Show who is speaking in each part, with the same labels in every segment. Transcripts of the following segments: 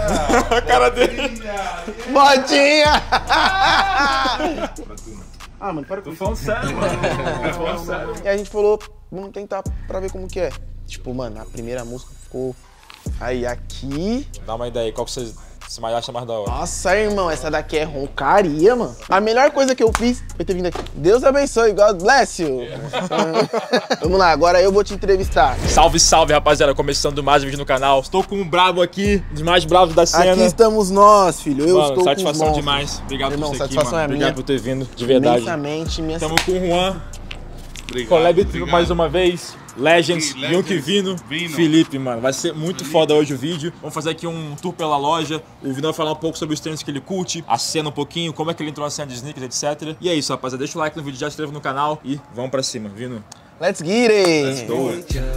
Speaker 1: A cara dele.
Speaker 2: Modinha! Ah, mano, para com isso.
Speaker 1: Tô falando sério, mano. Tô falando sério.
Speaker 2: E a gente falou, vamos tentar pra ver como que é. Tipo, mano, a primeira música ficou... Aí aqui...
Speaker 1: Dá uma ideia aí, qual que você mais acha mais da hora?
Speaker 2: Nossa, irmão, essa daqui é roncaria, mano. A melhor coisa que eu fiz foi ter vindo aqui. Deus abençoe, God bless you. Vamos lá, agora eu vou te entrevistar.
Speaker 1: Salve, salve, rapaziada. Começando mais um vídeo no canal. Estou com um brabo aqui, um dos mais bravos da cena.
Speaker 2: Aqui estamos nós, filho. Eu
Speaker 1: mano,
Speaker 2: estou
Speaker 1: satisfação
Speaker 2: com os
Speaker 1: demais. Obrigado
Speaker 2: irmão,
Speaker 1: por você aqui,
Speaker 2: satisfação
Speaker 1: mano.
Speaker 2: é
Speaker 1: Obrigado
Speaker 2: minha.
Speaker 1: por ter vindo, de verdade.
Speaker 2: Imensamente, minha...
Speaker 1: Estamos com o Juan.
Speaker 3: Obrigado,
Speaker 1: Collab
Speaker 3: obrigado.
Speaker 1: mais uma vez. Legends, Yonk Vino, Felipe, mano. Vai ser muito foda hoje o vídeo. Vamos fazer aqui um tour pela loja. O Vino vai falar um pouco sobre os tênis que ele curte, a cena um pouquinho, como é que ele entrou na cena de sneakers, etc. E é isso, rapaziada. Deixa o like no vídeo, já se inscreva no canal e vamos pra cima, Vino.
Speaker 2: Let's get it!
Speaker 1: Let's go.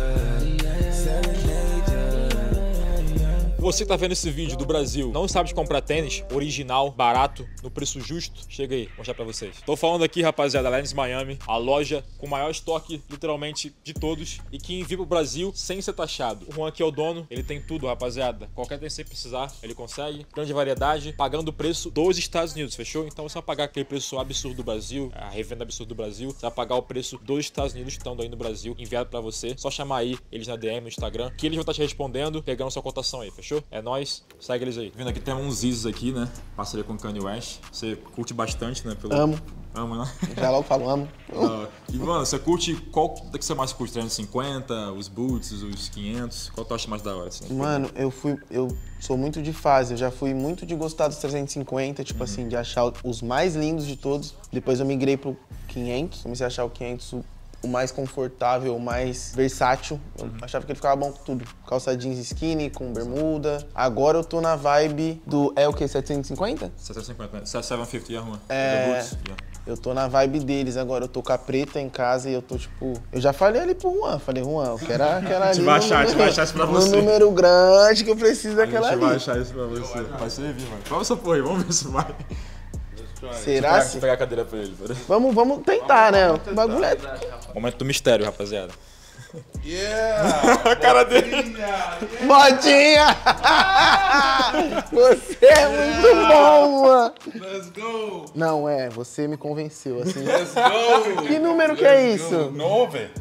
Speaker 1: Você que tá vendo esse vídeo do Brasil, não sabe de comprar tênis original, barato, no preço justo? Chega aí, vou mostrar pra vocês. Tô falando aqui, rapaziada, Legends Miami, a loja com o maior estoque, literalmente, de todos e que envia pro Brasil sem ser taxado. O Juan aqui é o dono, ele tem tudo, rapaziada. Qualquer tênis que você precisar, ele consegue. Grande variedade, pagando o preço dos Estados Unidos, fechou? Então você vai pagar aquele preço absurdo do Brasil, a revenda absurda do Brasil, você vai pagar o preço dos Estados Unidos estando aí no Brasil, enviado pra você. Só chamar aí eles na DM, no Instagram, que eles vão estar te respondendo, pegando sua cotação aí, fechou? É nóis, segue eles aí. Vindo aqui tem uns Yeezys aqui, né? Parceria com o Kanye West. Você curte bastante, né?
Speaker 2: Amo.
Speaker 1: Amo, né?
Speaker 2: Já logo falo, amo.
Speaker 1: E, mano, você curte... Qual que você mais curte? 350, os Boots, os 500? Qual tu acha mais da hora? Assim?
Speaker 2: Mano, eu sou muito de fase. Eu já fui muito de gostar dos 350, tipo assim, de achar os mais lindos de todos. Depois eu migrei pro 500. Comecei a achar o 500 o mais confortável, o mais versátil. Eu achava que ele ficava bom com tudo. Calça jeans skinny, com bermuda. Agora eu tô na vibe do... É o quê? 750?
Speaker 1: 750, né? 750, Juan.
Speaker 2: É... Eu tô na vibe deles agora. Eu tô com a preta em casa e eu tô tipo... Eu já falei ali pro Juan. Falei, Juan, eu quero ali
Speaker 1: te vai achar isso pra você.
Speaker 2: No número grande que eu preciso daquela ali.
Speaker 1: A gente vai achar isso pra você. Vai servir, mano. Vamos essa porra aí, vamos ver se vai.
Speaker 2: Será?
Speaker 1: Deixa eu pegar a cadeira pra ele.
Speaker 2: Vamos tentar, né? O bagulho é...
Speaker 1: Momento do mistério, rapaziada.
Speaker 3: Yeah!
Speaker 1: A cara dele.
Speaker 2: Modinha! Você é muito bom, mano!
Speaker 3: Let's go!
Speaker 2: Não, você me convenceu, assim.
Speaker 3: Let's go!
Speaker 2: Que número que é isso?
Speaker 3: 9.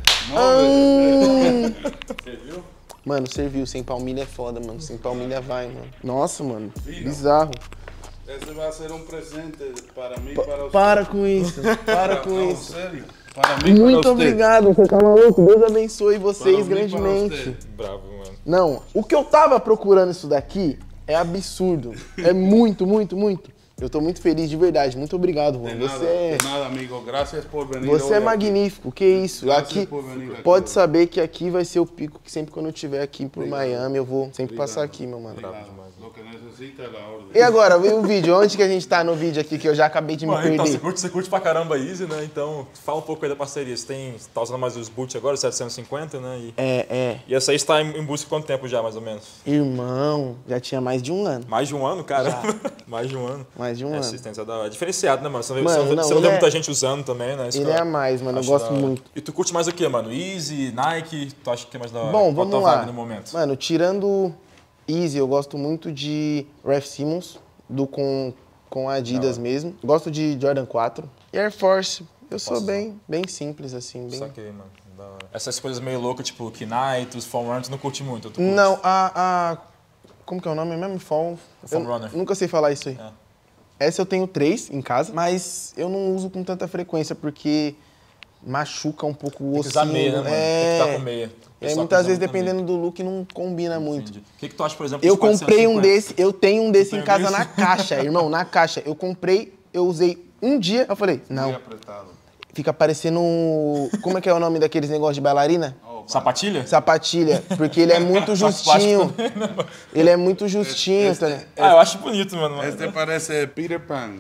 Speaker 1: Serviu?
Speaker 2: Mano, serviu. Sem palmilha é foda, mano. Sem palmilha vai, mano. Nossa, mano. Bizarro.
Speaker 3: Esse vai ser um presente para mim e para você.
Speaker 2: Para com isso. Para com isso.
Speaker 3: Sério? Para mim e
Speaker 2: Muito
Speaker 3: para você.
Speaker 2: obrigado. Você tá maluco? Deus abençoe vocês
Speaker 3: Para mim e para
Speaker 2: grandemente.
Speaker 3: você.
Speaker 1: Bravo, mano.
Speaker 2: Não, o que eu tava procurando isso daqui é absurdo. É muito, muito, muito. Eu tô muito feliz de verdade. Muito obrigado,
Speaker 3: De
Speaker 2: Juan.
Speaker 3: nada,
Speaker 2: Você é...
Speaker 3: de nada, amigo. Graças por venir.
Speaker 2: Você é
Speaker 3: hoje
Speaker 2: magnífico, que isso.
Speaker 3: Graças
Speaker 2: Aqui,
Speaker 3: por venir aqui
Speaker 2: pode
Speaker 3: hoje.
Speaker 2: saber que aqui vai ser o pico, que sempre quando eu estiver aqui por Miami, eu vou sempre passar aqui, meu mano.
Speaker 3: Lo que necesita é a ordem.
Speaker 2: E agora, o vídeo? Onde que a gente tá no vídeo aqui, que eu já acabei de me
Speaker 1: Mano, então,
Speaker 2: perder?
Speaker 1: você curte pra caramba a Easy, né? Então, fala um pouco aí da parceria. Você tá usando mais os Boots agora, 750, né? E essa aí está em busca de quanto tempo já, mais ou menos?
Speaker 2: Irmão, já tinha mais de um ano.
Speaker 1: Mais de um ano, cara? Mais de um ano.
Speaker 2: Mais de um ano.
Speaker 1: Assistência da hora. Diferenciado, né, mano? Você
Speaker 2: Mano,
Speaker 1: não vê muita gente usando também, né? Isso
Speaker 2: Ele
Speaker 1: que
Speaker 2: é a mais, mano. Eu
Speaker 1: acho
Speaker 2: gosto
Speaker 1: da hora.
Speaker 2: muito.
Speaker 1: E tu curte mais o quê, mano? Easy, Nike? Tu acha que é mais da hora?
Speaker 2: Bom,
Speaker 1: Qual a
Speaker 2: vamos
Speaker 1: tua
Speaker 2: lá.
Speaker 1: vibe no momento?
Speaker 2: Mano, tirando Easy, eu gosto muito de Raf Simons, com Adidas mesmo. Gosto de Jordan 4. E Air Force, eu sou bem simples, assim. Bem...
Speaker 1: Saquei, mano. Da hora. Essas coisas meio loucas, tipo Knight, os Foam Runners, tu não curte muito? Tu curte?
Speaker 2: Não, como que é o nome mesmo? Foam
Speaker 1: Runner.
Speaker 2: Nunca sei falar isso aí. Essa eu tenho 3 em casa, mas eu não uso com tanta frequência, porque machuca um pouco o
Speaker 1: Tem que usar
Speaker 2: ossinho.
Speaker 1: meia, né, mano? Tem que estar com meia.
Speaker 2: E aí, muitas vezes, dependendo do look, não combina muito.
Speaker 1: Entendi. O que tu acha, por exemplo,
Speaker 2: Eu
Speaker 1: dos
Speaker 2: comprei
Speaker 1: 450?
Speaker 2: um desse, eu tenho um desse
Speaker 1: tem
Speaker 2: em casa
Speaker 1: desse?
Speaker 2: na caixa, irmão, na caixa. Eu comprei, eu usei um dia, eu falei,
Speaker 3: Bem
Speaker 2: não,
Speaker 3: apertado.
Speaker 2: fica parecendo... Como é que é o nome daqueles negócios de bailarina?
Speaker 1: Sapatilha?
Speaker 2: Sapatilha, porque ele é muito justinho. Ele é muito justinho, tá ligado?
Speaker 1: Ah, eu acho bonito, mano.
Speaker 3: Este parece Peter Pan.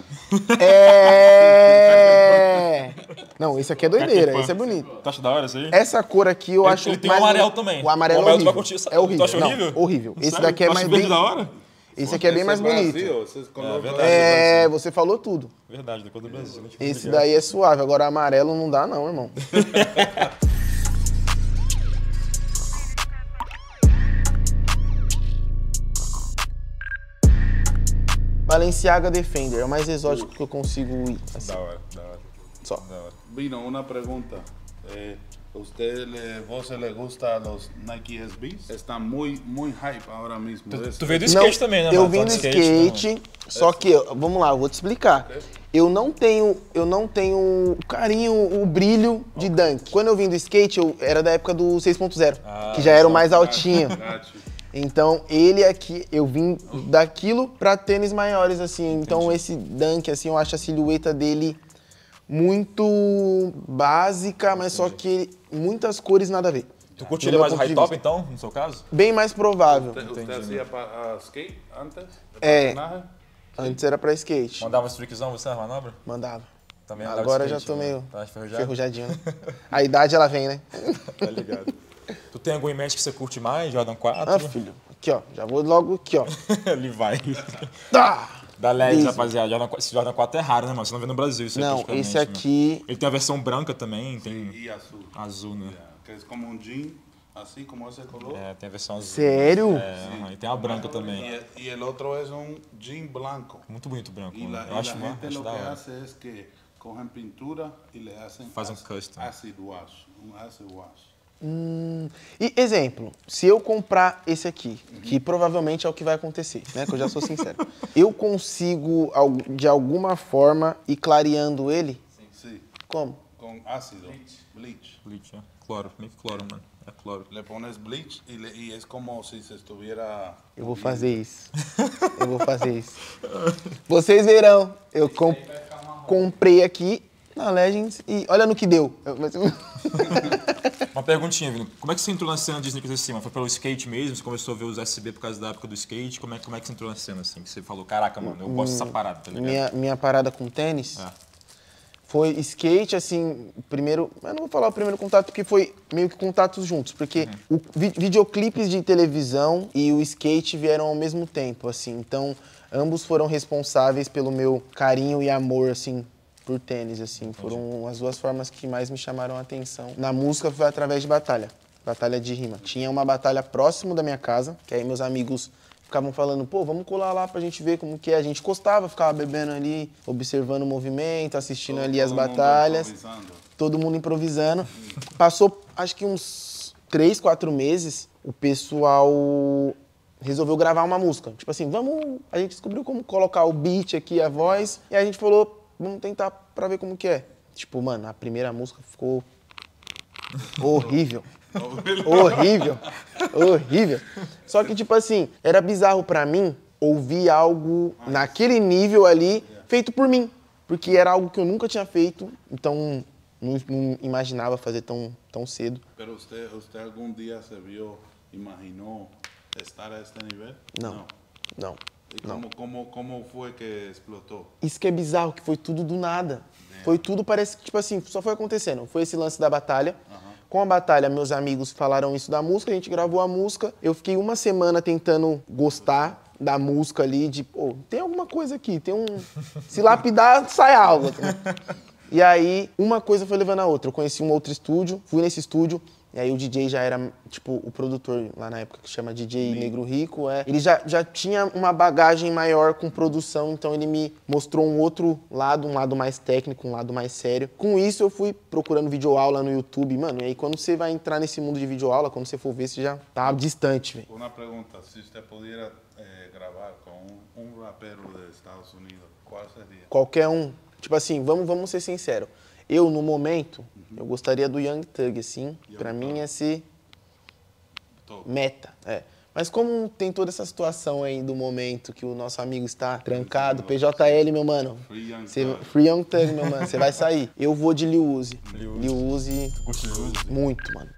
Speaker 2: É... Não, esse aqui é doideira, esse é bonito.
Speaker 1: Tu acha da hora isso aí?
Speaker 2: Essa cor aqui eu acho
Speaker 1: Ele tem
Speaker 2: mais...
Speaker 1: o amarelo também.
Speaker 2: O amarelo
Speaker 1: O
Speaker 2: é
Speaker 1: amarelo tu vai
Speaker 2: horrível.
Speaker 1: curtir.
Speaker 2: É horrível.
Speaker 1: Tu acha horrível?
Speaker 2: Não, horrível. Esse
Speaker 1: Sério?
Speaker 2: daqui é
Speaker 1: Tu
Speaker 2: mais
Speaker 1: acha verde
Speaker 2: bem...
Speaker 1: da hora?
Speaker 2: Esse aqui é bem mais bonito.
Speaker 3: Brasil, vocês colocam
Speaker 1: verdade.
Speaker 2: É, você falou tudo.
Speaker 1: Verdade, da cor do Brasil.
Speaker 2: Esse daí é suave, agora amarelo não dá não, irmão. Balenciaga Defender, é o mais exótico que eu consigo ir. Assim,
Speaker 1: Da hora, da hora.
Speaker 2: só.
Speaker 1: Da hora.
Speaker 3: Vino, una pregunta. ¿Vos le gusta los Nike SBs? Está muy hype ahora mismo.
Speaker 1: Tu veio do skate também, né?
Speaker 2: Eu
Speaker 1: mano?
Speaker 2: vim
Speaker 1: Tá
Speaker 2: do
Speaker 1: de né,
Speaker 2: skate, só que, vamos lá, eu vou te explicar. Eu não tenho o carinho, o brilho de Dunk. Quando eu vim do skate, eu era da época do 6.0, que já era o mais altinho. Então, ele aqui, eu vim daquilo pra tênis maiores, assim. Então, esse Dunk, assim, eu acho a silhueta dele muito básica, mas só que muitas cores nada a ver.
Speaker 1: Tu curte ele mais high top, então, no seu caso?
Speaker 2: Bem mais provável.
Speaker 3: ¿Usted hacía skate antes?
Speaker 2: Antes era pra skate.
Speaker 1: Mandava um streakzão, você na manobra?
Speaker 2: Mandava.
Speaker 1: Também andava
Speaker 2: Agora
Speaker 1: de
Speaker 2: já
Speaker 1: skate,
Speaker 2: tô meio
Speaker 1: Tá enferrujado?
Speaker 2: ferrujadinho, né? A idade, ela vem, né?
Speaker 1: Tá ligado. Tu tem algum em mente que você curte mais? Jordan 4?
Speaker 2: Ah, filho. Aqui, ó. Já vou logo aqui, ó.
Speaker 1: Ele vai.
Speaker 2: Tá!
Speaker 1: Da LED,
Speaker 2: Isso.
Speaker 1: rapaziada. Esse Jordan 4 é raro, né, mano? Você não vê no Brasil isso aí,
Speaker 2: Não,
Speaker 1: praticamente,
Speaker 2: esse
Speaker 1: né?
Speaker 2: aqui...
Speaker 1: Ele tem a versão branca também, tem
Speaker 3: Y azul.
Speaker 1: azul, né?
Speaker 3: Que es como un jean, así como ese color.
Speaker 1: É, tem a versão azul.
Speaker 2: Sério?
Speaker 1: É, e tem a branca também.
Speaker 3: Y el otro es un jean blanco.
Speaker 1: Muito bonito o branco,
Speaker 3: Y
Speaker 1: mano.
Speaker 3: la,
Speaker 1: Eu acho,
Speaker 3: gente
Speaker 1: acho
Speaker 3: lo
Speaker 1: da
Speaker 3: que
Speaker 1: hora.
Speaker 3: hace es que cogen pintura y le hacen
Speaker 1: Faz custom.
Speaker 3: acid wash. Un acid wash.
Speaker 2: E, exemplo, se eu comprar esse aqui, que provavelmente é o que vai acontecer, né? Que eu já sou sincero. Eu consigo, de alguma forma, ir clareando ele?
Speaker 3: Sí,
Speaker 2: Como?
Speaker 3: con ácido. Bleach.
Speaker 1: Bleach, é. Cloro, meio que cloro, mano. É cloro.
Speaker 3: Le pones bleach y es como si se estuviera...
Speaker 2: Eu vou fazer isso. Eu vou fazer isso. Vocês verão. Eu comprei aqui na Legends e olha no que deu.
Speaker 1: Uma perguntinha, Vini. Como é que você entrou na cena de sneakers assim, mano? Foi pelo skate mesmo? Você começou a ver os SB por causa da época do skate? Como é que você entrou na cena, assim? Que você falou, caraca, mano, eu gosto dessa parada, tá ligado?
Speaker 2: Minha parada com tênis
Speaker 1: É.
Speaker 2: foi skate, assim, primeiro... Eu não vou falar o primeiro contato porque foi meio que contatos juntos. Porque o videoclipes de televisão e o skate vieram ao mesmo tempo, assim. Então, ambos foram responsáveis pelo meu carinho e amor, assim, por tênis, assim. Foram as duas formas que mais me chamaram a atenção. Na música foi através de batalha de rima. Tinha uma batalha próximo da minha casa, que aí meus amigos ficavam falando, pô, vamos colar lá pra gente ver como que é. A gente encostava, ficava bebendo ali, observando o movimento, assistindo ali as batalhas. Todo mundo improvisando. Passou, acho que uns 3, 4 meses, o pessoal resolveu gravar uma música. Tipo assim, a gente descobriu como colocar o beat aqui, a voz, e a gente falou, vamos tentar pra ver como que é. Tipo, mano, a primeira música ficou horrível. Horrível. Só que, tipo assim, era bizarro pra mim ouvir algo naquele nível ali, feito por mim. Porque era algo que eu nunca tinha feito, então não imaginava fazer tão cedo.
Speaker 3: Pero usted algún día se vio, imaginó estar a este nivel?
Speaker 2: Não.
Speaker 3: ¿Y cómo fue que explotó?
Speaker 2: Isso que é bizarro, que foi tudo do nada. Foi tudo, parece que, tipo assim, só foi acontecendo. Foi esse lance da batalha. Com a batalha, meus amigos falaram isso da música, a gente gravou a música. Eu fiquei uma semana tentando gostar da música ali, de, pô, tem alguma coisa aqui, tem um... Se lapidar, sai algo. E aí, uma coisa foi levando a outra. Eu conheci um outro estúdio, fui nesse estúdio, e aí o DJ já era, tipo, o produtor lá na época, que chama DJ Negro Rico. Ele já tinha uma bagagem maior com produção, então ele me mostrou um outro lado, um lado mais técnico, um lado mais sério. Com isso eu fui procurando videoaula no YouTube, mano, e aí quando você vai entrar nesse mundo de videoaula, quando você for ver, você já tá distante, velho.
Speaker 3: Una pregunta, si usted pudiera grabar con un rapero de Estados Unidos, ¿cuál sería?
Speaker 2: Qualquer um. Tipo assim, vamos ser sinceros. Eu, no momento, eu gostaria do Young Thug, assim. Pra mim, ia ser meta. Mas como tem toda essa situação aí do momento que o nosso amigo está trancado, PJL, meu mano. Free Young Thug, meu mano. Você vai sair. Eu vou de Lil Uzi. Lil Uzi. Muito, mano.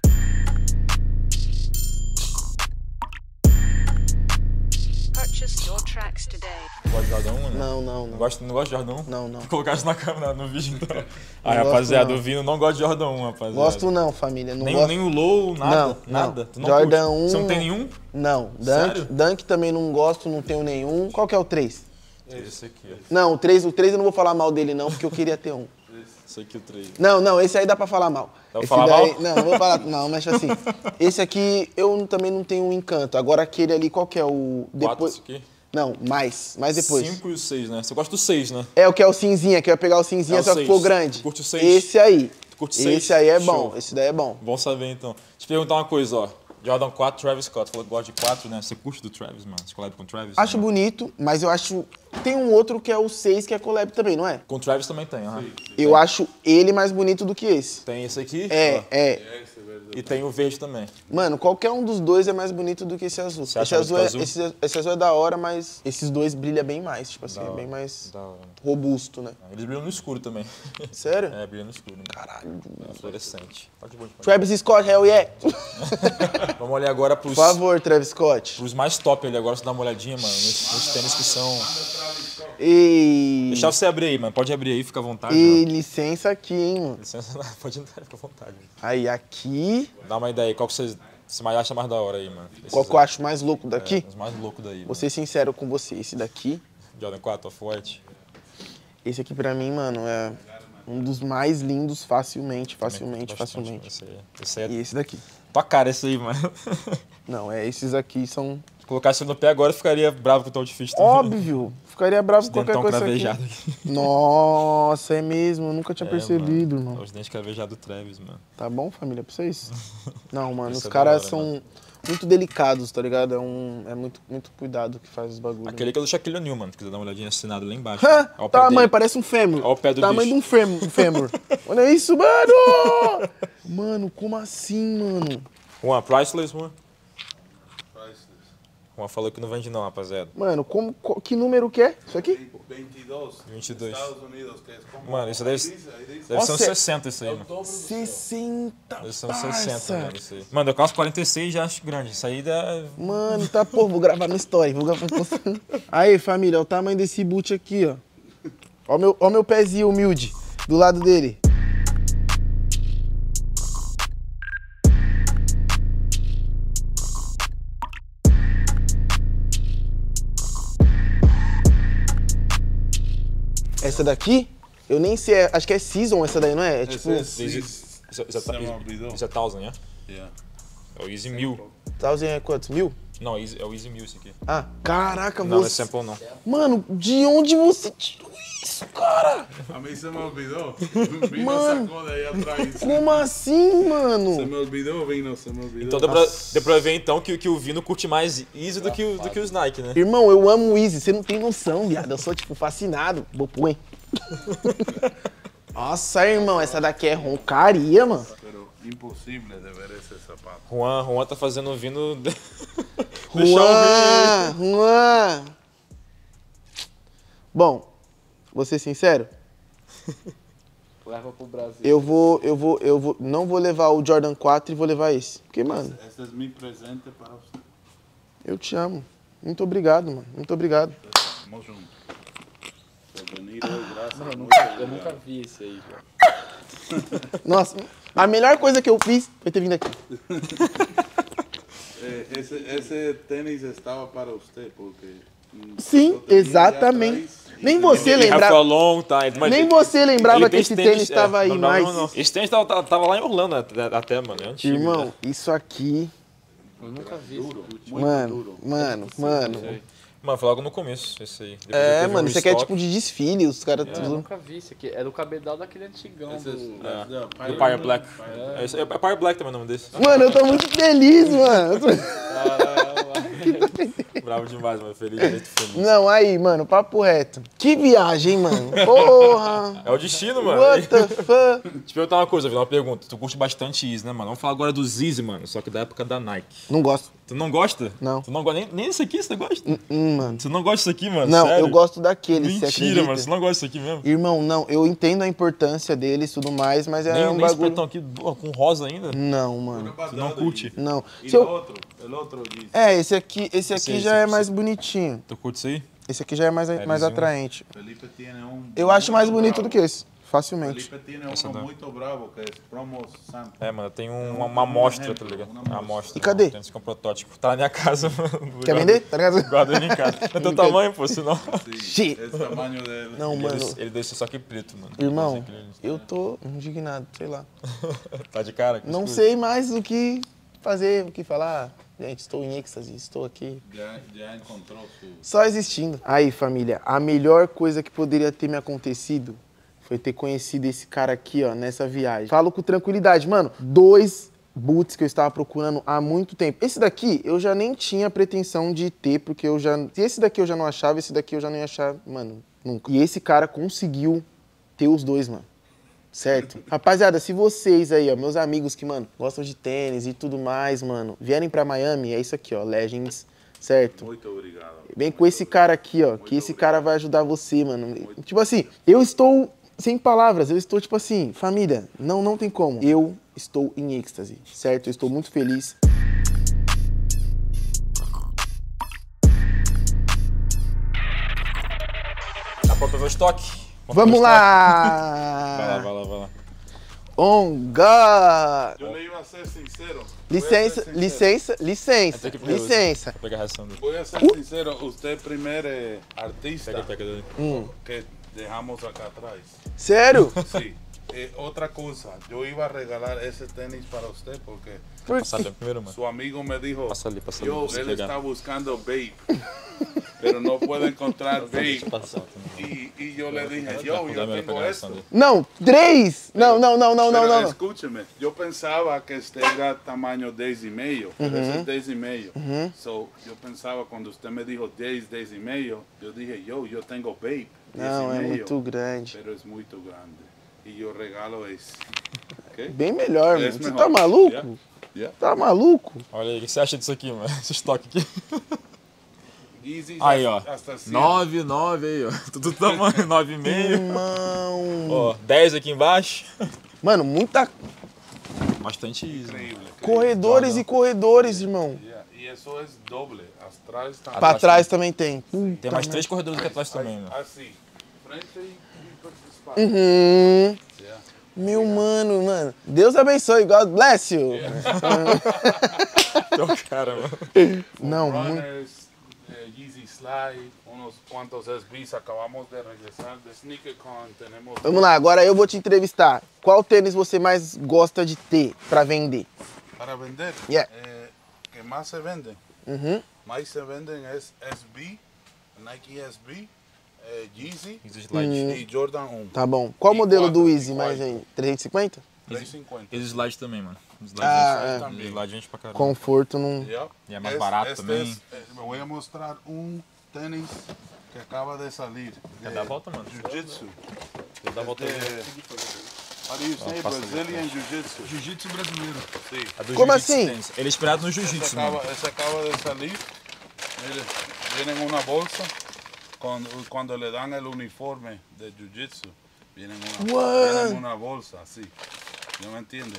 Speaker 4: Purchase your tracks today.
Speaker 1: Gosta de Jordan 1, né?
Speaker 2: Não.
Speaker 1: Não gosta de Jordan 1?
Speaker 2: Não.
Speaker 1: Vou colocar isso na câmera, no vídeo, então. Aí,
Speaker 2: gosto,
Speaker 1: rapaziada,
Speaker 2: não.
Speaker 1: o Vino não gosta de Jordan 1, rapaziada.
Speaker 2: Gosto não, família. Não
Speaker 1: Nem,
Speaker 2: gosto.
Speaker 1: nem o Low, nada?
Speaker 2: Não.
Speaker 1: Nada? Tu não
Speaker 2: Jordan
Speaker 1: curte?
Speaker 2: 1...
Speaker 1: Você não tem nenhum?
Speaker 2: Não.
Speaker 1: Sério?
Speaker 2: Dunk também não gosto, não tenho nenhum. Qual que é o 3?
Speaker 1: Esse aqui, ó.
Speaker 2: Não, o 3 eu não vou falar mal dele não, porque eu queria ter um.
Speaker 1: Esse aqui, o 3.
Speaker 2: Não, esse aí dá pra falar mal.
Speaker 1: Dá pra
Speaker 2: Esse
Speaker 1: falar
Speaker 2: daí,
Speaker 1: mal?
Speaker 2: Não vou falar, não, mas assim, esse aqui eu também não tenho um encanto. Agora aquele ali, qual que é o...
Speaker 1: 4, esse aqui?
Speaker 2: Não, mais depois.
Speaker 1: 5 e o 6, né? Você gosta do 6, né?
Speaker 2: É o que é o cinzinha, que eu ia pegar o cinzinha,
Speaker 1: É o
Speaker 2: só que ficou
Speaker 1: 6.
Speaker 2: grande.
Speaker 1: Tu curte o 6?
Speaker 2: Esse aí.
Speaker 1: Tu curte o 6?
Speaker 2: Esse aí é
Speaker 1: Show.
Speaker 2: bom, esse daí é bom.
Speaker 1: Bom saber, então. Deixa eu te perguntar uma coisa, ó. Jordan 4, Travis Scott. Falou que gosta de 4, né? Você curte do Travis, mano? Você collab com o Travis?
Speaker 2: Acho
Speaker 1: né?
Speaker 2: bonito, mas eu acho... Tem um outro que é o 6, que é collab também, não é?
Speaker 1: Com o Travis também tem, aham.
Speaker 2: Eu acho ele mais bonito do que esse.
Speaker 1: Tem esse aqui.
Speaker 2: É,
Speaker 1: ó.
Speaker 2: é.
Speaker 1: E tem o verde também.
Speaker 2: Mano, qualquer um dos dois é mais bonito do que esse azul.
Speaker 1: Você
Speaker 2: Esse
Speaker 1: acha
Speaker 2: azul,
Speaker 1: bonito
Speaker 2: é,
Speaker 1: o azul?
Speaker 2: esse azul é da hora, mas esses dois brilham bem mais. Tipo assim, é bem mais
Speaker 1: Da hora.
Speaker 2: robusto, né?
Speaker 1: Eles brilham no escuro também.
Speaker 2: Sério?
Speaker 1: É, brilham no escuro. Né?
Speaker 2: Caralho.
Speaker 1: É fluorescente. Pode bom, pode.
Speaker 2: Travis Scott, hell yeah!
Speaker 1: Vamos olhar agora pros,
Speaker 2: Por favor, Travis Scott.
Speaker 1: pros mais top ali agora. Você dá uma olhadinha, mano. Nos tênis que são...
Speaker 2: E...
Speaker 1: Deixar você abrir aí, mano. Pode abrir aí, fica à vontade.
Speaker 2: E
Speaker 1: ó.
Speaker 2: licença aqui, hein, mano.
Speaker 1: Licença, pode entrar, fica à vontade.
Speaker 2: Aí, aqui...
Speaker 1: Dá uma ideia aí, qual que você acha mais da hora aí, mano? Esses
Speaker 2: Qual que eu
Speaker 1: aí.
Speaker 2: acho mais louco daqui?
Speaker 1: Os mais loucos daí.
Speaker 2: Vou ser sincero com você, esse daqui...
Speaker 1: Jordan 4, Off-White.
Speaker 2: Esse aqui pra mim, mano, é um dos mais lindos facilmente.
Speaker 1: Esse aí é
Speaker 2: E esse daqui.
Speaker 1: tua cara, esse aí, mano.
Speaker 2: Não, esses aqui são...
Speaker 1: Se colocasse no pé agora, eu ficaria bravo com o teu difícil também.
Speaker 2: Óbvio! Ficaria bravo com qualquer
Speaker 1: Dentão
Speaker 2: coisa
Speaker 1: cravejado
Speaker 2: aqui.
Speaker 1: aqui.
Speaker 2: Nossa, é mesmo, eu nunca tinha percebido,
Speaker 1: mano.
Speaker 2: irmão.
Speaker 1: Os dentes cravejados do Travis, mano.
Speaker 2: Tá bom, família, pra vocês? Não, mano,
Speaker 1: Isso
Speaker 2: os
Speaker 1: é
Speaker 2: caras
Speaker 1: da hora,
Speaker 2: são muito delicados, tá ligado? É muito cuidado que faz os bagulhos.
Speaker 1: Aquele que é do Shaquille O'Neal, mano. Se quiser dar uma olhadinha assinado lá embaixo. Olha o pé
Speaker 2: Tamanho,
Speaker 1: dele.
Speaker 2: parece um fêmur.
Speaker 1: Olha o pé do
Speaker 2: Tamanho
Speaker 1: bicho.
Speaker 2: de um fêmur. Olha isso, mano! Mano, como assim, mano?
Speaker 1: Juan, Priceless, Juan.
Speaker 3: Priceless.
Speaker 1: Juan falou que não vende não, rapaziada.
Speaker 2: Mano, que número que é? Isso aqui?
Speaker 3: 22.
Speaker 1: 22.
Speaker 3: Estados Unidos, que é como...
Speaker 1: Mano, isso deve ser uns
Speaker 2: Nossa,
Speaker 1: 60 isso aí, mano.
Speaker 2: 60,
Speaker 1: Deve ser uns 60,
Speaker 2: parça.
Speaker 1: mano, isso aí. Mano, eu calço 46 já acho grande. Isso aí dá...
Speaker 2: Mano, tá, pô, vou gravar no story. Aí, família, olha o tamanho desse boot aqui, ó. Ó o meu pezinho humilde do lado dele. Essa daqui, eu nem sei, acho que é Season essa daí, não é? É tipo,
Speaker 1: Isso
Speaker 3: Você me olvidou.
Speaker 1: é 1000, né?
Speaker 3: Yeah.
Speaker 1: É o Easy 1000.
Speaker 2: é quantos? 1000?
Speaker 1: Não, é o Easy 1000 esse aqui.
Speaker 2: Ah, caraca,
Speaker 1: Não, não é
Speaker 2: você...
Speaker 1: sample não.
Speaker 2: Mano, de onde você tirou isso, cara?
Speaker 3: A mí se me olvidó.
Speaker 2: Mano.
Speaker 3: Vino sacó de ahí atrás.
Speaker 2: Como assim,
Speaker 3: Se
Speaker 2: mano?
Speaker 3: me olvidó, Vino, se me olvidó.
Speaker 1: Então deu pra ver então que o Vino curte mais Easy do que os Nike, né?
Speaker 2: Irmão, eu amo o Easy, você não tem noção, viado. Eu sou, tipo, fascinado. Bopu, hein? Nossa, irmão, essa daqui é roncaria, mano.
Speaker 3: Pero imposible de ver ese zapato.
Speaker 1: Juan tá fazendo o Vino... Deixar o Vino...
Speaker 2: Juan. Bom, vou ser sincero.
Speaker 5: Leva pro Brasil.
Speaker 2: Eu não vou levar o Jordan 4 e vou levar esse. Porque, mano,
Speaker 3: Este es mi presente para usted.
Speaker 2: eu te amo. Muito obrigado, mano. Muito obrigado.
Speaker 3: Vamos juntos. Bienvenido, gracias.
Speaker 5: Eu nunca vi esse aí, já.
Speaker 2: Nossa, a melhor coisa que eu fiz foi ter vindo aqui.
Speaker 3: Ese tenis estaba para usted porque...
Speaker 2: Sim,
Speaker 3: eu tenía
Speaker 2: exatamente.
Speaker 3: atrás y
Speaker 2: Nem
Speaker 3: tenía-
Speaker 2: você
Speaker 1: Ele
Speaker 2: lembra...
Speaker 1: Rafa Long, tá? Mas
Speaker 2: Nem você lembrava
Speaker 1: ele
Speaker 2: que
Speaker 1: tem
Speaker 2: esse tênis estava aí
Speaker 1: não,
Speaker 2: mais.
Speaker 1: Não. Esse tênis tava lá em Orlando até, mano. É antigo.
Speaker 2: Irmão,
Speaker 1: né?
Speaker 2: isso aqui...
Speaker 5: Eu nunca vi esse.
Speaker 2: Mano.
Speaker 1: Mano, foi logo no começo, esse aí. Depois
Speaker 2: É,
Speaker 1: teve um
Speaker 2: mano, isso aqui é
Speaker 1: restock
Speaker 2: tipo de desfile, os caras
Speaker 5: Eu
Speaker 2: tudo...
Speaker 5: nunca vi esse aqui. É do cabedal daquele antigão.
Speaker 3: Ese es
Speaker 5: Do...
Speaker 3: la-
Speaker 1: do
Speaker 3: Pirate
Speaker 1: Pyre Black. É Pyre Black também o nome desse.
Speaker 2: Mano, eu tô muito feliz, mano.
Speaker 1: Bravo demais, mano. Feliz, muito feliz.
Speaker 2: Não, aí, mano, papo reto. Que viagem, mano. Porra.
Speaker 1: É o destino, mano.
Speaker 2: What the fuck?
Speaker 1: Deixa eu perguntar uma coisa, uma pergunta. Tu curte bastante Easy, né, mano? Vamos falar agora dos Easy, mano. Só que da época da Nike.
Speaker 2: Não gosto.
Speaker 1: Tu não gosta?
Speaker 2: Não.
Speaker 1: Tu não gosta nem desse aqui, você gosta?
Speaker 2: Mano.
Speaker 1: Tu não gosta disso aqui, mano?
Speaker 2: Não,
Speaker 1: Sério?
Speaker 2: eu gosto daquele, você
Speaker 1: Mentira,
Speaker 2: acredita?
Speaker 1: mano. Você não gosta disso aqui mesmo?
Speaker 2: Irmão, não, eu entendo a importância deles e tudo mais, mas é
Speaker 1: Nem,
Speaker 2: um
Speaker 1: nem esse
Speaker 2: bagulho...
Speaker 1: pretão aqui com rosa ainda?
Speaker 2: Não, mano.
Speaker 1: Tu não curte?
Speaker 2: Não.
Speaker 3: Y
Speaker 2: Se eu-
Speaker 3: el otro dice.
Speaker 2: É, esse aqui
Speaker 1: Esse
Speaker 2: já é
Speaker 1: esse-
Speaker 2: mais bonitinho.
Speaker 1: Tu curte isso aí?
Speaker 2: Esse aqui já é mais
Speaker 1: lisinho.
Speaker 2: atraente.
Speaker 3: Felipe tiene un...
Speaker 2: Eu acho mais bonito
Speaker 3: bravo.
Speaker 2: do que esse, facilmente.
Speaker 3: Felipe tiene
Speaker 1: Essa
Speaker 3: uno
Speaker 1: não.
Speaker 3: muito bravo que é Promos Sample.
Speaker 1: É, mano, tem uma amostra, tá
Speaker 3: exemplo,
Speaker 1: ligado?
Speaker 3: uma
Speaker 1: Uma
Speaker 3: amostra.
Speaker 1: amostra.
Speaker 2: E cadê?
Speaker 1: Tem esse que é um protótipo. Tá na minha casa, mano.
Speaker 2: Quer vender? Tá ligado?
Speaker 1: Guarda ele em casa. É teu tamanho, pô, senão...
Speaker 3: Sí,
Speaker 2: Shit.
Speaker 3: el tamaño dele.
Speaker 2: Não, mano.
Speaker 1: Ele desse só que preto, mano.
Speaker 2: Irmão,
Speaker 1: Esse aqui,
Speaker 2: eu tô indignado, sei lá.
Speaker 1: Tá de cara? com
Speaker 2: Não
Speaker 1: isso?
Speaker 2: sei mais o que fazer, o que falar. Gente, estou em êxtase, estou aqui.
Speaker 3: Já encontrou su...
Speaker 2: Só existindo. Aí, família, a melhor coisa que poderia ter me acontecido foi ter conhecido esse cara aqui, ó, nessa viagem. Falo com tranquilidade, mano. 2 boots que eu estava procurando há muito tempo. Esse daqui eu já nem tinha pretensão de ter, porque eu já... Se esse daqui eu já não achava, esse daqui eu já não ia achar, mano, nunca. E esse cara conseguiu ter os dois, mano. Certo? Rapaziada, se vocês aí, ó, meus amigos que, mano, gostam de tênis e tudo mais, mano, vierem pra Miami, é isso aqui, ó, Legends, certo?
Speaker 3: Muito obrigado.
Speaker 2: Vem com esse cara aqui, ó, que esse cara vai ajudar você, mano. Tipo assim, eu estou sem palavras, eu estou tipo assim, família, não tem como. Eu estou em êxtase, certo? Eu estou muito feliz.
Speaker 1: Dá pra ver o estoque?
Speaker 2: Vamos
Speaker 1: lá!
Speaker 2: lá!
Speaker 1: Vai lá.
Speaker 2: On God!
Speaker 3: Eu le iba a ser sincero.
Speaker 2: Licença.
Speaker 1: Tem que pegar
Speaker 2: Licença.
Speaker 1: Vou pegar a reação dele.
Speaker 3: Voy a ser sincero, usted es el primer artista
Speaker 1: Pega dele.
Speaker 3: que dejamos acá atrás.
Speaker 2: Sério?
Speaker 3: Sí. Otra cosa, yo iba a regalar ese tenis para usted porque
Speaker 1: Passa ali primeiro, mano.
Speaker 3: su amigo me dijo,
Speaker 1: Passa ali, pra
Speaker 3: yo,
Speaker 1: você
Speaker 3: él
Speaker 1: pegar.
Speaker 3: está buscando vape, pero no puede encontrar vape.
Speaker 1: Passar.
Speaker 3: Y yo le dije, yo tengo esto.
Speaker 2: Não, 3! Não.
Speaker 3: Pero escúcheme, yo pensaba que este era tamaño 10,5, pero ese es 10,5. So, yo pensaba cuando usted me dijo 10,5, yo dije, yo tengo vape.
Speaker 2: Não, é
Speaker 3: 10,5,
Speaker 2: muito grande.
Speaker 3: pero es muy grande. Y yo regalo ese. Okay?
Speaker 2: Bem melhor, mano.
Speaker 3: Esse
Speaker 2: Você
Speaker 3: melhor.
Speaker 2: tá maluco?
Speaker 3: Yeah. Yeah.
Speaker 2: Tá maluco?
Speaker 1: Olha aí, o que você acha disso aqui, mano? Esse estoque aqui.
Speaker 3: Yeezys
Speaker 1: Aí, ó.
Speaker 3: hasta 100.
Speaker 1: 9 aí, ó. Tudo tamanho, 9,5.
Speaker 2: Irmão.
Speaker 1: Ó, 10 aqui embaixo.
Speaker 2: Mano, muita
Speaker 1: Bastante easy.
Speaker 3: Increíble.
Speaker 2: corredores e corredores, irmão.
Speaker 3: Yeah. Y eso es doble. Atrás también.
Speaker 2: Pra trás também tem.
Speaker 1: Tem mais 3 corredores aqui atrás também, mano.
Speaker 3: Así. Frente y espalda.
Speaker 2: Uhum.
Speaker 3: Yeah.
Speaker 2: Meu mano. Deus abençoe. God bless you.
Speaker 1: Então, cara, mano.
Speaker 2: Não, muito.
Speaker 3: Runners, Yeezy Slide, unos cuantos SBs. Acabamos de regresar de SneakerCon. Tenemos
Speaker 2: Vamos lá, agora eu vou te entrevistar. Qual tênis você mais gosta de ter pra vender?
Speaker 3: para vender.
Speaker 2: Yeah.
Speaker 3: Que más se venden.
Speaker 2: Uhum.
Speaker 3: Más se venden es SB, Nike SB, Yeezy
Speaker 1: Easy slide.
Speaker 3: y Jordan 1.
Speaker 2: Tá bom. Qual
Speaker 3: E
Speaker 2: modelo do
Speaker 3: quatro,
Speaker 2: Easy
Speaker 3: e
Speaker 2: mais
Speaker 3: quatro.
Speaker 2: aí? 350?
Speaker 3: 350.
Speaker 1: Easy slide também, mano. Slide,
Speaker 2: Ah,
Speaker 1: gente, slide gente pra caramba.
Speaker 2: Conforto não.
Speaker 3: Yep.
Speaker 1: Y es más barato también.
Speaker 3: Me voy a mostrar un tenis que acaba de salir.
Speaker 1: Quer dar a volta, mano?
Speaker 3: Jiu-Jitsu.
Speaker 1: Quer dar a volta aí.
Speaker 3: How do you say
Speaker 1: passa ali,
Speaker 3: Brazilian Jiu-Jitsu?
Speaker 6: Jiu-jitsu brasileiro.
Speaker 3: Sí.
Speaker 1: A do
Speaker 2: Como
Speaker 1: jiu-jitsu
Speaker 2: assim?
Speaker 1: tênis. Ele é inspirado no jiu-jitsu, mano.
Speaker 3: Ese acaba de salir. Mire, viene en una bolsa. Cuando le dan el uniforme de Jiu-Jitsu, viene en una bolsa, así. ¿No me entiende?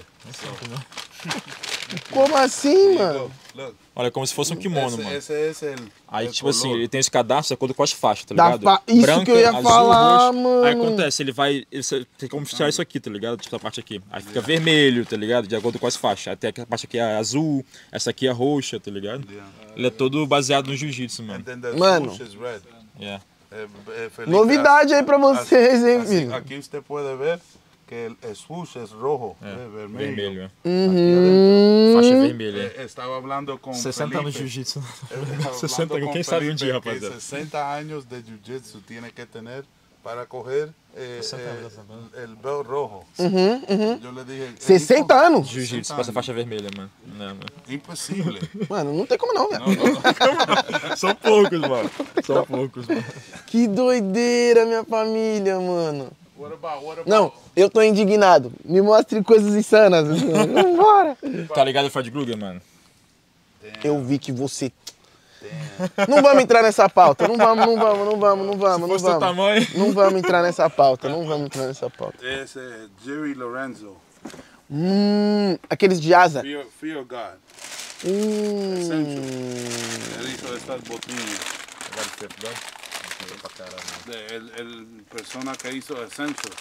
Speaker 2: Como assim, mano?
Speaker 3: Look,
Speaker 1: Olha, como se fosse um kimono, mano.
Speaker 3: esse es el.
Speaker 1: Aí,
Speaker 3: el
Speaker 1: tipo assim,
Speaker 3: color.
Speaker 1: ele tem esse cadastro de acordo com as faixas, tá
Speaker 2: Da
Speaker 1: ligado?
Speaker 2: fa- isso que eu ia falar, mano.
Speaker 1: Aí acontece, ele vai. Tem como tirar isso aqui, tá ligado? Tipo, essa parte aqui. Aí fica vermelho, tá ligado? De acordo com as faixas. Até a parte aqui é azul, essa aqui é roxa, tá ligado? Ele é todo baseado no jiu-jitsu,
Speaker 3: And
Speaker 1: mano.
Speaker 3: then the
Speaker 2: Mano.
Speaker 3: swoosh is red.
Speaker 1: Yeah.
Speaker 3: Felipe,
Speaker 2: Novidade aí pra vocês, hein,
Speaker 3: así,
Speaker 2: filho?
Speaker 3: aquí usted puede ver que el swoosh es rojo, vermelho.
Speaker 1: Vermelho, é.
Speaker 2: Uhum.
Speaker 1: Faixa vermelha.
Speaker 3: Estaba hablando con
Speaker 1: 60 anos de
Speaker 3: Felipe.
Speaker 1: jiu-jitsu.
Speaker 3: Hablando
Speaker 1: 60
Speaker 3: con
Speaker 1: quem sabe um
Speaker 3: Felipe
Speaker 1: dia,
Speaker 3: que
Speaker 1: rapaziada.
Speaker 3: 60 años de jiu-jitsu tiene que tener para coger
Speaker 1: 60 anos,
Speaker 3: el belt rojo.
Speaker 2: Uhum.
Speaker 3: Yo le dije,
Speaker 2: 60 anos?
Speaker 1: Jiu-jitsu, com essa faixa vermelha, mano. Não, mano.
Speaker 3: imposible.
Speaker 2: Mano, não tem como não, velho.
Speaker 1: São poucos, mano. São poucos, mano.
Speaker 2: Que doideira, minha família, mano.
Speaker 3: What about
Speaker 2: Não, eu tô indignado. Me mostre coisas insanas. Vambora.
Speaker 1: Tá ligado o Fred Krueger, mano?
Speaker 2: Eu vi que você... Não vamos entrar nessa pauta. Não vamos.
Speaker 1: Se fosse teu tamanho.
Speaker 2: Não vamos entrar nessa pauta.
Speaker 3: Es Jerry Lorenzo,
Speaker 2: Aqueles de asa.
Speaker 3: Fear God. Él hizo estas botillas. El persona que hizo Essential.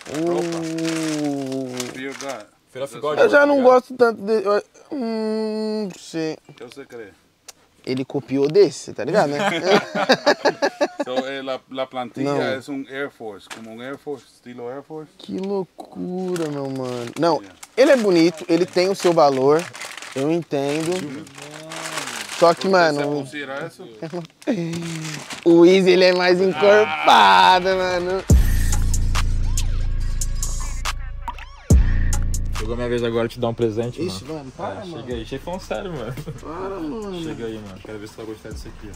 Speaker 3: Fear God.
Speaker 1: Fear of God.
Speaker 2: Eu já não gosto tanto de... Sei.
Speaker 3: ¿Qué usted cree?
Speaker 2: Ele copiou desse, tá ligado, né?
Speaker 3: So, la plantilla
Speaker 2: No.
Speaker 3: es un Air Force, como un Air Force, estilo Air Force.
Speaker 2: Que loucura, meu mano. Não, ele é bonito, ele tem o seu valor. Eu entendo. Só que,
Speaker 3: Se
Speaker 2: mano,
Speaker 3: pusiera eso,
Speaker 2: o Easy, ele é mais encorpado, mano.
Speaker 1: Chegou a minha vez agora de te dar um presente,
Speaker 2: Ixi,
Speaker 1: mano.
Speaker 2: mano, para, mano.
Speaker 1: Chega aí, achei falando sério, mano.
Speaker 2: Para, mano.
Speaker 1: Chega aí, mano. Quero ver se tu vai gostar disso aqui, ó.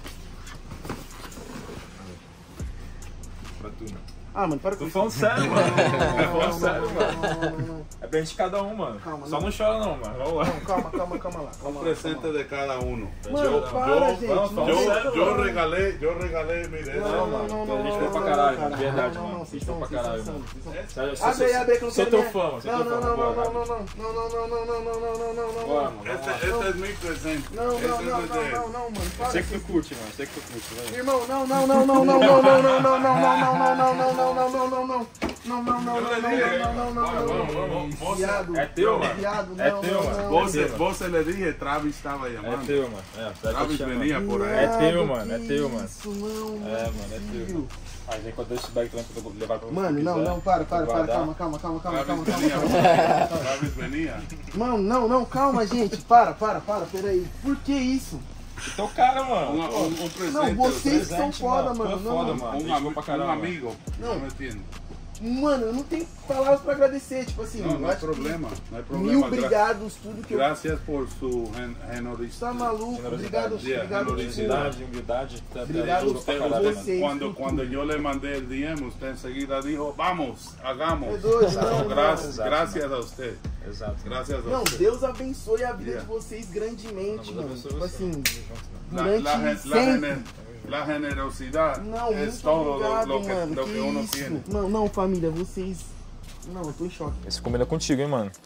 Speaker 1: Pra tu, mano.
Speaker 2: Ah, mano, para com
Speaker 1: Tô
Speaker 2: isso.
Speaker 1: falando sério, mano. Tô falando sério, mano.
Speaker 2: Não.
Speaker 1: É bem de cada um, mano.
Speaker 2: Calma,
Speaker 1: Só
Speaker 2: não.
Speaker 1: não chora não, mano. Vamos lá.
Speaker 2: Calma lá.
Speaker 3: un presente de cada uno.
Speaker 2: Mano, para, gente.
Speaker 1: vamos,
Speaker 2: Não,
Speaker 1: vamos.
Speaker 3: Yo regalé, mire,
Speaker 1: Não, mano. A gente foi pra caralho, mano. Verdade, mano. A gente foi pra caralho, mano. Sério,
Speaker 2: Abre aí, que eu não
Speaker 1: sou
Speaker 2: quero
Speaker 1: teu
Speaker 2: ver.
Speaker 1: fã, mano. Sou
Speaker 2: Não,
Speaker 1: teu fã.
Speaker 2: não,
Speaker 1: Bora,
Speaker 2: não,
Speaker 1: Bora, mano.
Speaker 3: Este es mi presente.
Speaker 2: não,
Speaker 3: Este es de-
Speaker 2: mano. Para.
Speaker 1: Sei que tu curte, mano. Sei que tu curte, vai.
Speaker 2: Irmão, não. Viado.
Speaker 1: É teu, mano.
Speaker 2: Viado,
Speaker 1: É
Speaker 2: não,
Speaker 1: teu,
Speaker 2: não,
Speaker 1: mano.
Speaker 2: não.
Speaker 3: Vos se le dije, Travis estaba
Speaker 1: É
Speaker 3: llamando.
Speaker 1: teu, mano. É, tá
Speaker 3: Travis
Speaker 1: chamando.
Speaker 3: venía por ahí.
Speaker 1: É teu, mano. É
Speaker 2: Que
Speaker 1: teu, mano.
Speaker 2: Isso, não,
Speaker 1: É, mano. É teu, mano. Aí vem quando esse bag também pra eu levar pra você.
Speaker 2: Mano, não, para, calma.
Speaker 3: Travis venía.
Speaker 2: Mano, não, calma, gente. Para, peraí. Por que isso?
Speaker 1: Teu cara, mano.
Speaker 3: Un presente.
Speaker 2: Não, vocês são
Speaker 1: Presente,
Speaker 2: foda,
Speaker 1: mano.
Speaker 2: mano.
Speaker 1: Tu é foda,
Speaker 2: Não,
Speaker 1: mano.
Speaker 3: Un,
Speaker 1: Gente boa pra caramba.
Speaker 3: amigo.
Speaker 2: No.
Speaker 3: No me entiendo.
Speaker 2: mano, eu não tenho palavras pra agradecer. Tipo assim,
Speaker 3: No,
Speaker 2: eu
Speaker 3: no hay
Speaker 2: acho que
Speaker 3: problema. No hay
Speaker 2: mil
Speaker 3: problema.
Speaker 2: obrigados, tudo que eu.
Speaker 3: Gracias por su
Speaker 2: Tá
Speaker 3: generosidad.
Speaker 2: maluco? Obrigado,
Speaker 3: Yeah,
Speaker 2: obrigado, tipo,
Speaker 1: Humildade, humildade. Tá- tá
Speaker 2: Obrigado
Speaker 1: ajuda pra
Speaker 2: a
Speaker 1: caralho, mano.
Speaker 2: vocês.
Speaker 3: Cuando yo le mandé el DM, usted enseguida dijo, vamos, hagamos.
Speaker 2: É doido, não,
Speaker 3: Gracias,
Speaker 1: não.
Speaker 3: gracias a usted.
Speaker 1: Exato.
Speaker 3: Gracias a
Speaker 2: Não,
Speaker 3: usted.
Speaker 2: Deus abençoe a vida
Speaker 3: Yeah.
Speaker 2: de vocês grandemente,
Speaker 1: Deus
Speaker 2: mano.
Speaker 1: abençoe
Speaker 2: Tipo
Speaker 1: você.
Speaker 2: assim,
Speaker 3: La,
Speaker 2: durante
Speaker 3: la gen- la
Speaker 2: sempre.
Speaker 3: gener- la generosidad
Speaker 2: Não,
Speaker 3: es
Speaker 2: muito
Speaker 3: todo
Speaker 2: obrigado,
Speaker 3: lo
Speaker 2: mano.
Speaker 3: que uno
Speaker 2: isso?
Speaker 3: tiene.
Speaker 2: Não, família, vocês. Não, eu tô em choque.
Speaker 1: Esse combina contigo, hein, mano.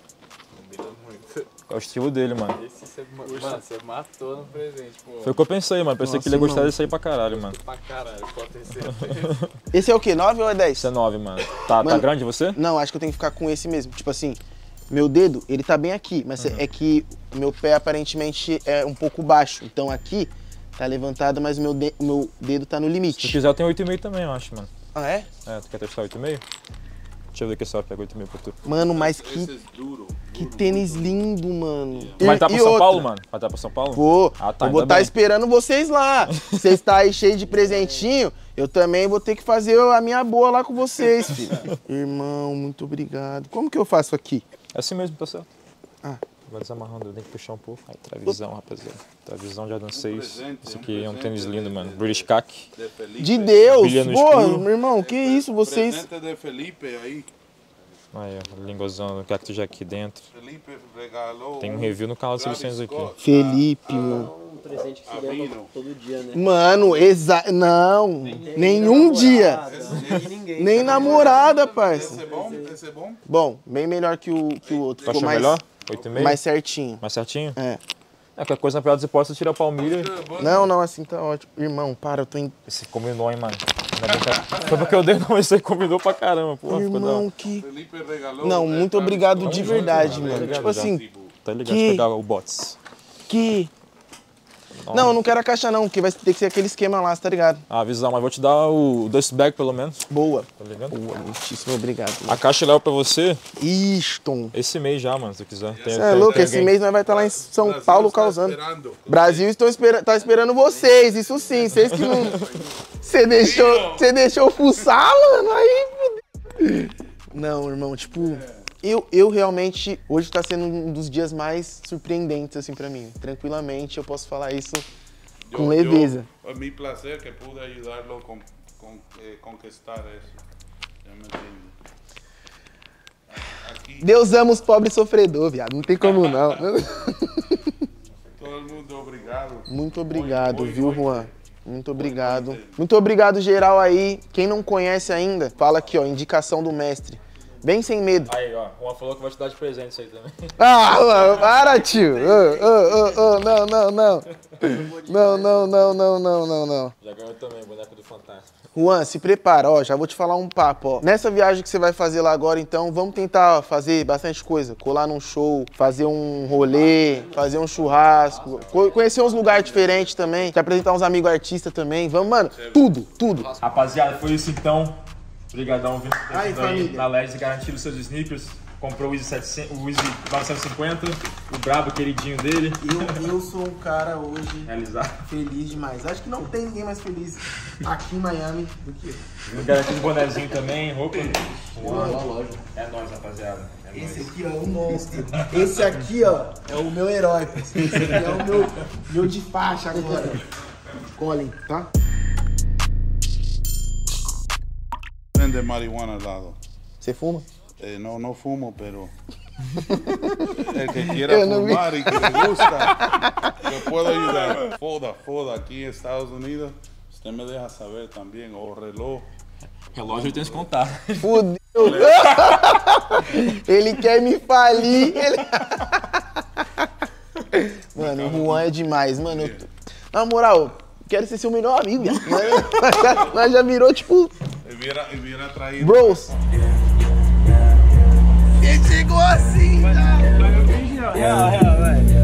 Speaker 1: É o estilo dele, mano.
Speaker 5: Esse você, mano, você matou no presente, pô.
Speaker 1: Foi o que eu pensei, mano. Pensei
Speaker 2: Nossa,
Speaker 1: que ele ia gostar
Speaker 2: irmão.
Speaker 1: desse aí pra caralho, mano.
Speaker 5: Pra caralho, pode ter certeza.
Speaker 2: Esse é o quê? 9 ou é 10?
Speaker 1: Esse é 9, mano. Tá
Speaker 2: Mano.
Speaker 1: grande você?
Speaker 2: Não, acho que eu tenho que ficar com esse mesmo. Tipo assim, meu dedo, ele tá bem aqui, mas é que o meu pé aparentemente é um pouco baixo. Então aqui tá levantado, mas o meu dedo tá no
Speaker 1: Se
Speaker 2: limite.
Speaker 1: quiser, eu tenho 8,5 também, eu acho, mano.
Speaker 2: Ah, é?
Speaker 1: É, tu quer testar 8,5? Deixa eu ver aqui só, pega 8,5 pra tu.
Speaker 2: Mano, mas
Speaker 3: Ese
Speaker 2: que
Speaker 3: es duro.
Speaker 2: tênis lindo, mano.
Speaker 1: Tu vai estar pra
Speaker 2: E
Speaker 1: São
Speaker 2: outra?
Speaker 1: Paulo, mano? Vai estar pra São Paulo?
Speaker 2: Vou.
Speaker 1: Ah, tá,
Speaker 2: eu vou
Speaker 1: ainda
Speaker 2: estar
Speaker 1: bem.
Speaker 2: esperando vocês lá. Vocês tá aí cheio de presentinho, eu também vou ter que fazer a minha boa lá com vocês, filho. Irmão, muito obrigado. Como que eu faço aqui?
Speaker 1: É assim mesmo, tá certo.
Speaker 2: Ah.
Speaker 1: Vai desamarrando, eu tenho que puxar um pouco. Aí, travisão, rapaziada. Travisão Jordan 6.
Speaker 3: presente,
Speaker 1: Esse
Speaker 3: um
Speaker 1: aqui é um
Speaker 3: presente
Speaker 1: tênis lindo,
Speaker 3: de-
Speaker 1: mano. British CAC.
Speaker 3: De Felipe.
Speaker 2: De Deus!
Speaker 1: Brilha no
Speaker 2: Porra,
Speaker 1: escuro.
Speaker 2: meu irmão, que isso, vocês...
Speaker 3: Presente de Felipe aí.
Speaker 1: Aí, ó, lingozão do cacto já aqui dentro.
Speaker 3: Felipe regalou.
Speaker 1: Tem um review no canal do Silvio
Speaker 3: Travis
Speaker 1: Santos aqui.
Speaker 3: Scott.
Speaker 2: Felipe, mano.
Speaker 6: Um presente que se ganha
Speaker 3: Avino.
Speaker 6: todo dia, né?
Speaker 2: Mano, não. Nenhum dia.
Speaker 6: Ninguém.
Speaker 2: Nem namorada,
Speaker 3: Esse
Speaker 2: parça.
Speaker 3: é bom? Esse é bom?
Speaker 2: Bom, bem melhor que o outro.
Speaker 1: Tu
Speaker 2: Ficou
Speaker 1: achou
Speaker 2: mais,
Speaker 1: melhor? 8,5?
Speaker 2: mais certinho.
Speaker 1: Mais certinho?
Speaker 2: É.
Speaker 1: É, qualquer coisa na pior você pode tirar a palmilha.
Speaker 2: Não, assim tá ótimo. Irmão, para, eu tô em...
Speaker 1: Esse combinou, hein, mano. Não é brincadeira. Foi porque eu dei, não. Esse aí combinou pra caramba, porra. Ficou da hora.
Speaker 2: Irmão, que...
Speaker 3: Felipe regalou.
Speaker 2: Não, muito obrigado de
Speaker 1: junto,
Speaker 2: verdade,
Speaker 1: mano.
Speaker 2: mano.
Speaker 1: Obrigado,
Speaker 2: Tipo
Speaker 1: já.
Speaker 2: assim,
Speaker 1: Tá ligado?
Speaker 2: Que-
Speaker 1: Pegar o bots.
Speaker 2: que... Não, eu não quero a caixa não, porque vai ter que ser aquele esquema lá, você tá ligado?
Speaker 1: Ah, avisar, mas vou te dar o dust bag pelo menos.
Speaker 2: Boa.
Speaker 1: Tá ligado?
Speaker 2: Boa, muitíssimo obrigado.
Speaker 1: A caixa leva pra você
Speaker 2: Isto.
Speaker 1: esse mês já, mano, se tu quiser. Tem,
Speaker 2: Você é louco, esse mês nós vai estar lá em São Paulo causando. Brasil tá esperando vocês, isso sim, vocês que não... Você deixou fuçar, mano, aí... Não, irmão, tipo... Eu realmente, hoje tá sendo um dos dias mais surpreendentes, assim, pra mim. Tranquilamente, eu posso falar isso com leveza.
Speaker 3: É mi placer que pude ayudarlo conquistar isso. Já me entende. Aqui,
Speaker 2: Deus ama os pobres sofredores, viado, não tem como não.
Speaker 3: todo mundo obrigado.
Speaker 2: Muito obrigado,
Speaker 3: Muito,
Speaker 2: viu,
Speaker 3: muito.
Speaker 2: Juan? Muito obrigado. Muito obrigado, geral, aí. Quem não conhece ainda, fala aqui, ó, indicação do mestre. Bem sem medo.
Speaker 1: Aí, ó, o Juan falou que vai te dar de presente isso aí também.
Speaker 2: Ah, mano, para, tio. Não. Não.
Speaker 1: Já ganhou também, boneco do Fantástico.
Speaker 2: Juan, se prepara, ó, já vou te falar um papo, ó. Nessa viagem que você vai fazer lá agora, então, vamos tentar fazer bastante coisa. Colar num show, fazer um rolê, fazer um churrasco, conhecer uns lugares diferentes também, te apresentar uns amigos artistas também. Vamos, mano, tudo.
Speaker 1: Rapaziada, foi isso então. Obrigadão, vindo
Speaker 2: Aí, família.
Speaker 1: na LED, garantindo seus sneakers. comprou o Easy 950, o brabo queridinho dele.
Speaker 2: Eu sou um cara hoje
Speaker 1: Realizado.
Speaker 2: feliz demais. Acho que não tem ninguém mais feliz aqui em Miami do que eu.
Speaker 1: Eu garanti um bonezinho também, roupa.
Speaker 2: Mano,
Speaker 1: É nóis, rapaziada. É
Speaker 2: esse
Speaker 1: nóis.
Speaker 2: aqui ó, é um monstro. Esse aqui, ó, é o meu herói. Esse aqui é o meu de faixa agora. Colin, tá?
Speaker 3: Vende marihuana al lado.
Speaker 2: Você fuma?
Speaker 3: No fumo, pero el que quiera fumar y que le gusta, yo puedo ayudar. Foda aquí en Estados Unidos, usted me deja saber también, o reloj.
Speaker 1: Relógio eu tenho que contar.
Speaker 2: Fudeu. Ele quer me falir. Mano, o Juan é demais, mano. Na moral, quero ser seu melhor amigo. Nós já virou, tipo...
Speaker 3: Hubiera traído...
Speaker 2: Bros. Ele chegou assim, tá?
Speaker 5: Real, velho.